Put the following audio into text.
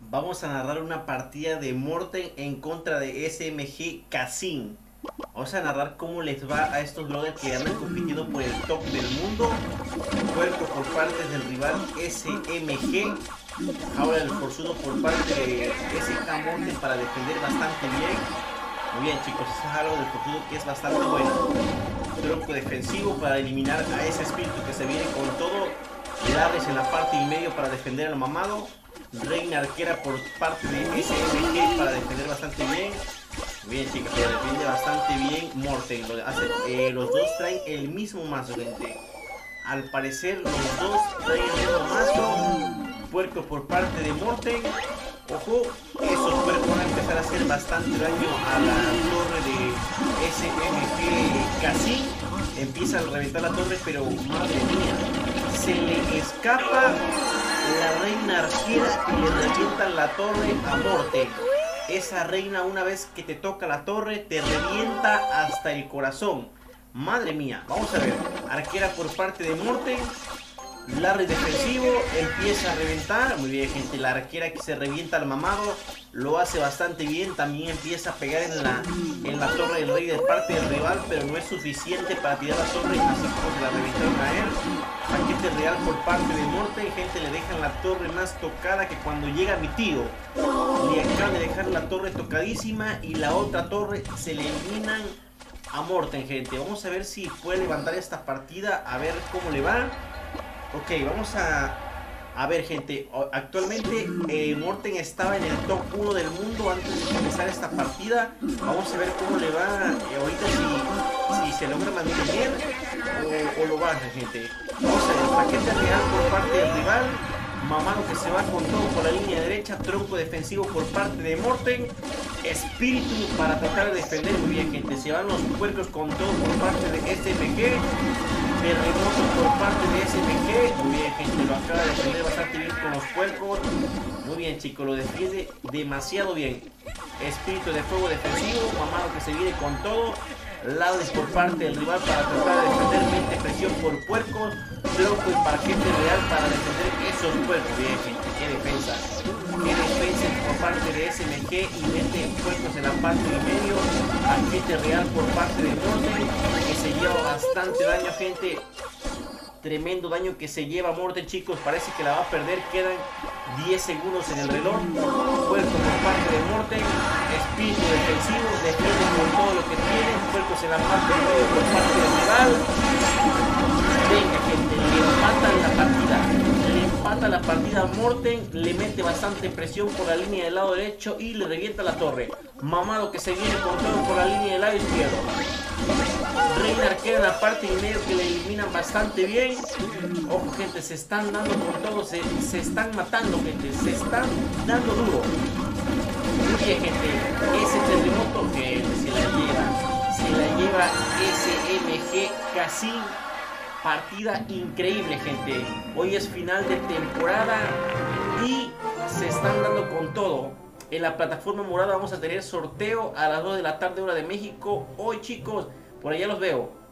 Vamos a narrar una partida de Morten en contra de SMG Casin. Vamos a narrar cómo les va a estos brothers que andan compitiendo por el top del mundo. Puerco por parte del rival SMG. Ahora el forzudo por parte de SK Morten para defender bastante bien. Muy bien, chicos, eso es algo del forzudo que es bastante bueno. Tronco defensivo para eliminar a ese espíritu que se viene con todo. Lares en la parte y medio para defender al mamado. Reina arquera por parte de SMG para defender bastante bien. Muy bien, chicos, lo defiende bastante bien Morten. Los dos traen el mismo mazo, gente. Al parecer los dos traen el mismo mazo. Puerco por parte de Morten. Ojo, esos puercos van a empezar a hacer bastante daño a la torre de SMG Casin. Empieza a reventar la torre, pero madre mía, se le escapa la reina arquera y le revientan la torre a Morten. Esa reina, una vez que te toca la torre, te revienta hasta el corazón. Madre mía, vamos a ver. Arquera por parte de Morten. Larry defensivo, empieza a reventar. Muy bien, gente, la arquera que se revienta al mamado lo hace bastante bien. También empieza a pegar en la torre del rey de parte del rival, pero no es suficiente para tirar la torre, así como se la reventaron a él. Paquete real por parte de Morten, gente, le dejan la torre más tocada que cuando llega mi tío. Le acaban de dejar la torre tocadísima y la otra torre se le eliminan a Morten, gente. Vamos a ver si puede levantar esta partida, a ver cómo le va. Ok, vamos a ver, gente. Actualmente Morten estaba en el top 1 del mundo antes de empezar esta partida. Vamos a ver cómo le va ahorita, si se logra mantener o lo baja, gente. Vamos a ver, paquete real por parte del rival. Mamado que se va con todo por la línea derecha. Tronco defensivo por parte de Morten. Espíritu para tratar de defender. Muy bien, gente. Se van los puercos con todo por parte de SMG. Terremoto por parte de SMG. Muy bien, gente, lo acaba de defender bastante bien con los puercos. Muy bien, chicos, lo defiende demasiado bien. Espíritu de fuego defensivo. Mamado que se viene con todo. Lados por parte del rival para tratar de defender. Mente presión por puercos. Tronco y paquete real para defender esos puercos. Bien, gente, qué defensa. Qué defensa por parte de SMG y mete puercos en la parte de medio. Paquete real por parte de Morten, que se lleva bastante daño, gente. Tremendo daño que se lleva Morten, chicos. Parece que la va a perder. Quedan 10 segundos en el reloj. Puerco por parte de Morten. Espíritu defensivo. Defiende con todo lo que tiene. Puercos en la parte de medio por parte del rival. Venga, gente. Le empatan la partida. Le empata la partida a Morten. Le mete bastante presión por la línea del lado derecho y le revienta la torre. Mamado que se viene con todo por la línea del lado izquierdo. Reina arquera en la parte y medio que le eliminan bastante bien. Ojo, gente, se están dando con todo, se están matando, gente, se están dando duro. Muy bien, gente, ese terremoto que se la lleva SMG Casin. Partida increíble, gente. Hoy es final de temporada y se están dando con todo. En la plataforma morada vamos a tener sorteo a las 2 de la tarde hora de México. Hoy, chicos, por allá los veo.